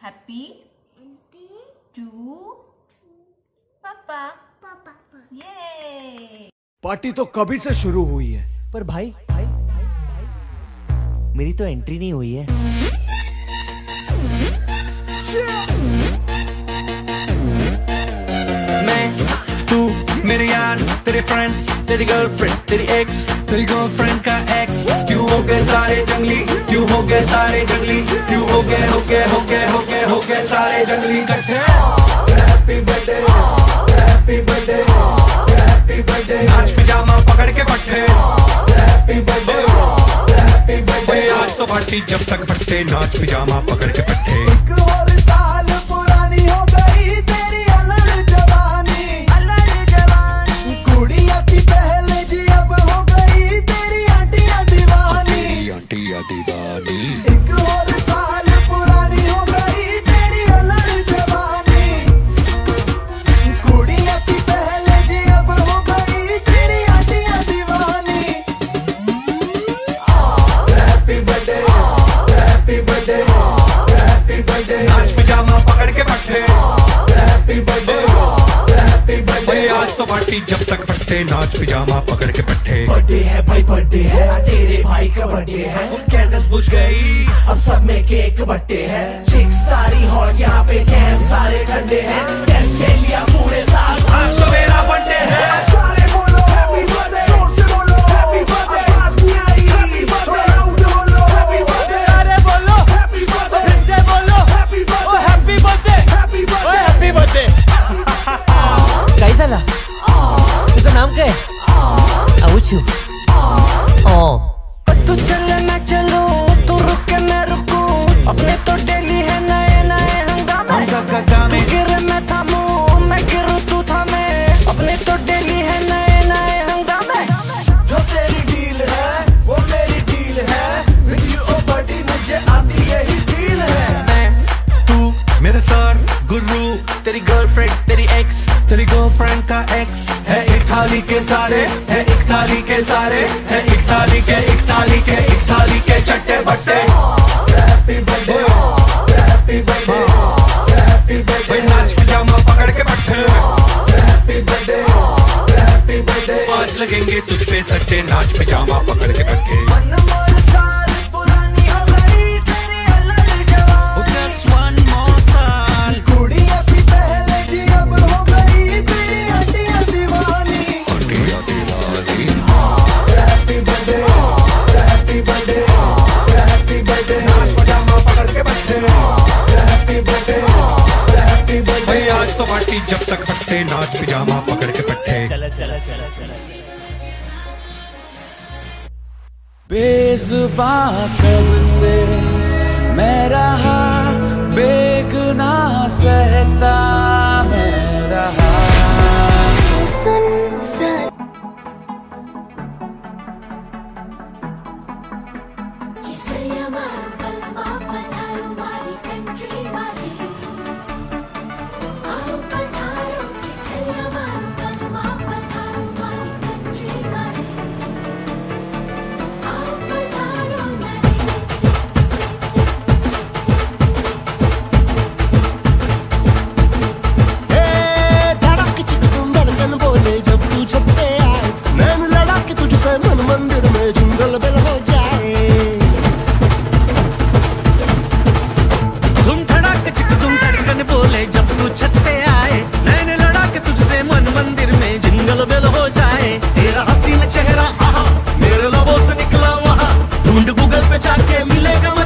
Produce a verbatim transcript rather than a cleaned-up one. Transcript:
Happy to पापा पापा ये पार्टी तो कभी से शुरू हुई है, पर भाई भाई भाई भाई मेरी तो एंट्री नहीं हुई है। मैं तू मेरे यार, तेरे फ्रेंड्स, तेरी गर्लफ्रेंड, तेरी एक्स, तेरी गर्लफ्रेंड का एक्स, क्यों हो गए सारे जंगली, क्यों हो गए सारे जंगली, क्यों हो गए हो गए हो गए हो गए हो गए सारे जंगली इकट्ठे। Happy birthday happy birthday happy birthday, नाच पिजामा पकड़ के पट्टे। हैप्पी बर्थडे हैप्पी बर्थडे, आज तो पार्टी जब तक फट्टे, नाच पिजामा पकड़ के पट्टे। एक और साल पुरानी हो गई तेरी अलग जवानी, अलग जवानी, कुड़िया की पहले जी अब हो गई तेरी आंटियां दीवानी, आंटियां दीवानी। एक और साल पुरानी हो गई तेरी अलग जवानी, कुड़िया की पहले जी अब हो गई तेरी आंटियां दीवानी। Happy birthday happy birthday happy birthday, नाच पिजामा पकड़ के पट्टे। हैप्पी बर्थडे हैप्पी बर्थडे, आज तो पार्टी जब तक फट्टे, नाच पिजामा पकड़ के पट्टे। बर्थडे है भाई बर्थडे है, तेरे भाई का बर्थडे है, कैंडल्स बुझ गई अब सब में केक बट्टे है, चिक्स सारी हॉट यहाँ पे कैंप सारे ठंडे हैं, टेस्ट ले लिया पूरे साल आज तो मेरा बर्थडे है। सारे बोलो हैप्पी बर्थडे, जोर से बोलो हैप्पी बर्थडे, आवाज नहीं आई हैप्पी बर्थडे, लाउड बोलो हैप्पी बर्थडे, अरे बोलो हैप्पी बर्थडे, फिर से बोलो happy birthday, happy birthday happy birthday, happy birthday. कैसा साला इसका नाम क्या है? आउचू ओ तू चले मैं चलूं, तू रुके मैं रुकूं, अपने तो डेली है नए नए हंगामे, तू गिरे मैं थामूं, मैं गिरूं तू थामे, अपने तो डेली है नए नए हंगामे। जो तेरी डील है वो मेरी डील है, विद यू ओ बडी मुझे आती यही फील है। मैं तू मेरे सर गुरु, तेरी गर्लफ्रेंड, तेरी एक्स, तेरी गर्लफ्रेंड का एक्स, है एक थाली के सारे, है एक थाली के सारे, है एक थाली के एक थाली के एक थाली के चट्टे बट्टे। Happy birthday happy birthday happy birthday, नाच पिजामा पकड़ के पट्टे। हैप्पी बर्थडे हैप्पी बर्थडे, आज लगेंगे तुझ पे सट्टे, नाच पिजामा पकड़ के पट्टे। अनमोल साल पुरानी हो गई तेरी अलग जवानी, Just one more साल, कुड़िया की पहले जी अब हो गई तेरी आंटियां दीवानी। आंटियां दीवानी। Happy birthday happy birthday happy birthday, नाच पिजामा पकड़ के पट्टे। हैप्पी बर्थडे हैप्पी बर्थडे, भाई आज तो पार्टी जब तक फट्टे, नाच पिजामा पकड़ के पट्टे। चला चला चला चला बेजुबां कब से मैं रहा, बेगुना सहता मैं रहा। मन मंदिर में जिंगल बेल हो जाए, धुम धड़ाक चिक धुम धड़कन बोले जब तू छत पे आए, नैन लड़ा के तुझसे मन मंदिर में जिंगल बेल हो जाए। तेरा हसीन चेहरा आहा मेरे लबों से निकला वहाँ, ढूंढ गूगल पे जाके मिलेगा।